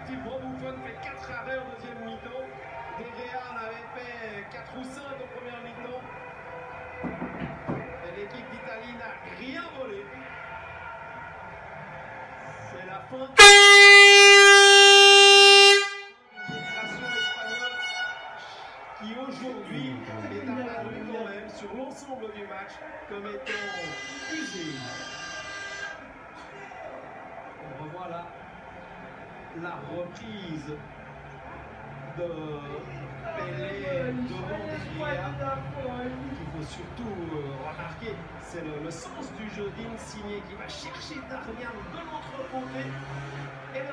effectivement, Buffon fait 4 arrêts au deuxième mi-temps. De Gea en avait fait 4 ou 5 en première mi-temps. Et l'équipe d'Italie n'a rien volé. C'est la fin d'une génération espagnole qui aujourd'hui est apparue quand même sur l'ensemble du match comme étant usée. On revoit là la reprise de Pelé devant Di Maria. Il faut surtout remarquer, c'est le sens du jeu d'Insigne qui va chercher Darmian de l'autre côté.